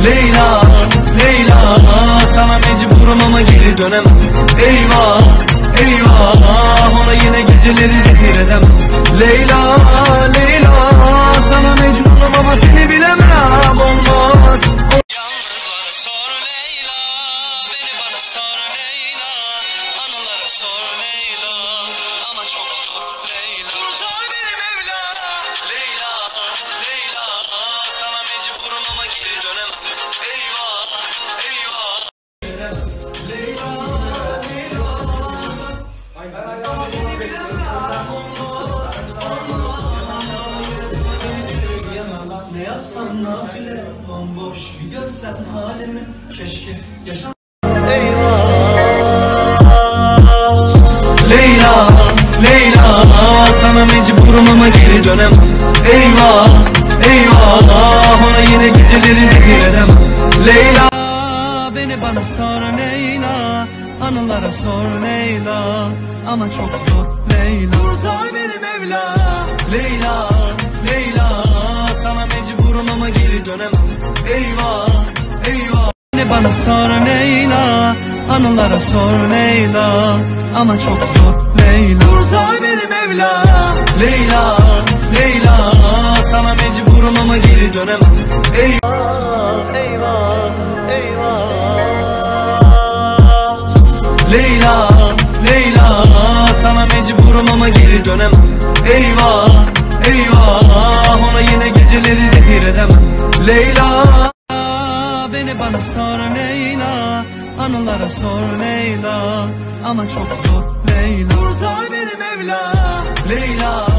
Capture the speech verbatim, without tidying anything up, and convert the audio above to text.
Leyla, Leyla, sana mecburum ama geri dönemem. Eyvah, eyvah, ona yine geceleri zehir edemem. Leyla, Leyla, sana mecburum ama seni bilemem. Olmaz. Yalnızlara sor Leyla, beni bana sor Leyla, anılara sor Leyla, ama çok zor Leyla. Kurtar beni Mevla. Leyla, Leyla, sana mecburum ama geri dönemem. Eyvah, eyvah. Leyla, Leyla, seni bilemem. Ne yapsam nafile, bomboş bir görsen halimi, keşke yaşam. Eyvah. Leyla, Leyla, sana mecburum ama geri dönemem. Eyvah, eyvah, ona yine geceleri zehir edemem. Leyla, beni bana sor Leyla, anılara sor Leyla, ama çok zor Leyla. Kurtar beni Mevla. Leyla, Leyla, sana mecburum ama geri dönemem. Eyvah, eyvah. Beni bana sor Leyla, anılara sor Leyla, ama çok zor Leyla. Kurtar beni Mevla. Leyla, Leyla, sana mecburum ama geri dönemem. Eyvah, eyvah, eyvah. Leyla, Leyla, sana mecburum ama geri dönemem. Eyvah, eyvah, ona yine geceleri zehir edemem. Leyla, beni bana sor Leyla, anılara sor Leyla, ama çok zor Leyla. Kurtar beni Mevla. Leyla,